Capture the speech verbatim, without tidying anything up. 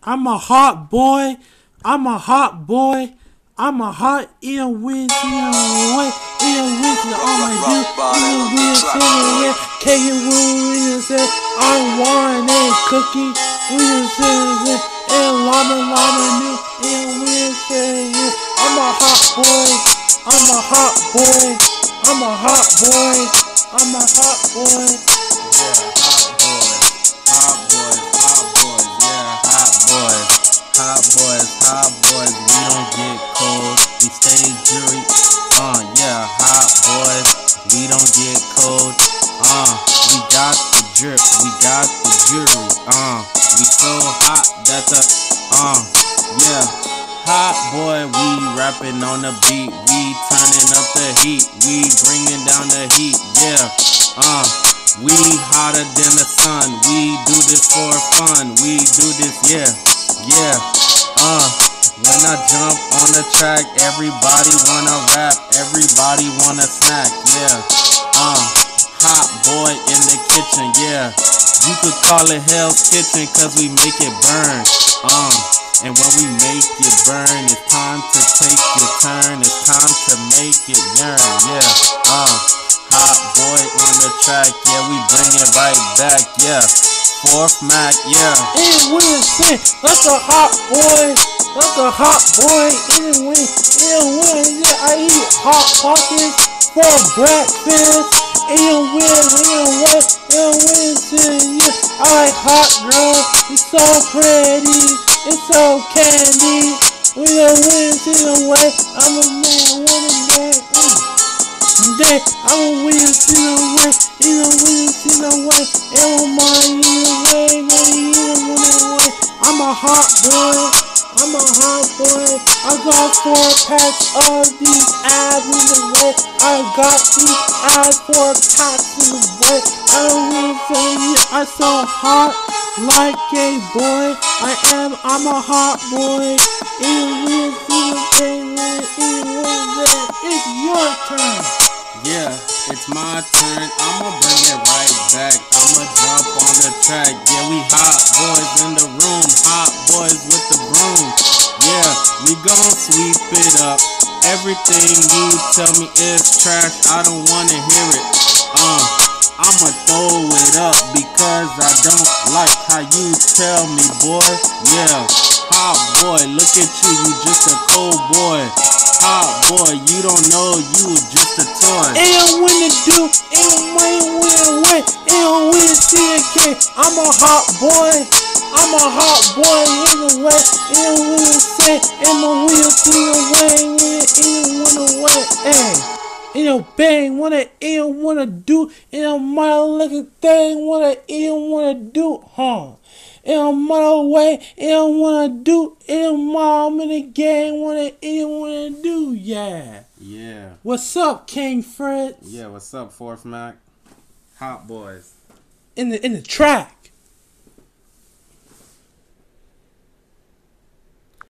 I'm a hot boy. I'm a hot boy. I'm a hot ill wind, ill wind, ill wind, all my dude, ill wind, cinnamon, cake and room, say, I want a cookie, we say, and llama, llama, new, ill wind, say, I'm a hot boy, I'm a hot boy, I'm a hot boy, I'm a hot boy. Hot boys, hot boys, we don't get cold, we stay jury, uh, yeah, hot boys, we don't get cold, uh, we got the drip, we got the jury, uh, we so hot that the, uh, yeah, hot boy, we rapping on the beat, we turning up the heat, we bringing down the heat, yeah, uh, we hotter than the sun, we do this for fun, we do this, yeah. Yeah, uh, when I jump on the track, everybody wanna rap, everybody wanna snack, yeah, uh, hot boy in the kitchen, yeah, you could call it Hell's Kitchen, cause we make it burn, um, and when we make it burn, it's time to take your turn, it's time to make it yearn, yeah, uh, hot boy on the track, yeah, we bring it right back, yeah. Fourth Mack, yeah. Anyway, say, that's a hot boy. That's a hot boy. Anyway, anyway, yeah, I eat hot pockets for breakfast. Anyway, anyway, anyway, say, yeah, I like hot girl. It's so pretty. It's so candy. We don't win, anyway. I'm a man, woman, man. Day, I'm a win, anyway. You don't win, anyway. And my I'm a hot boy, I'm a hot boy, I got four packs of these abs in the way, I got these abs four packs in the way, I don't really say it, I'm so hot, like a boy, I am, I'm a hot boy, it's your turn. Yeah, it's my turn, I'ma bring it right back, I'ma jump on the track, yeah, we hot boys in the room, hot boys with the broom, yeah, we gon' sweep it up, everything you tell me is trash, I don't wanna hear it, uh, I'ma throw it up, because I don't like how you tell me, boy, yeah, hot boy, look at you, you just a cold boy. Hot boy, you don't know you just a toy. And when to do, and when, when, when, and when to see a kid. I'm a hot boy, I'm a hot boy in the way, and when to say, and my wheels to the way, when and when to way, hey. You know, bang, what I and wanna do, and my little thing, what I and wanna do, huh? And my way, and wanna do, and mom in the gang, what I and wanna do, yeah. Yeah. What's up, King Fritz? Yeah, what's up, Fourth Mack? Hot boys. In the in the track.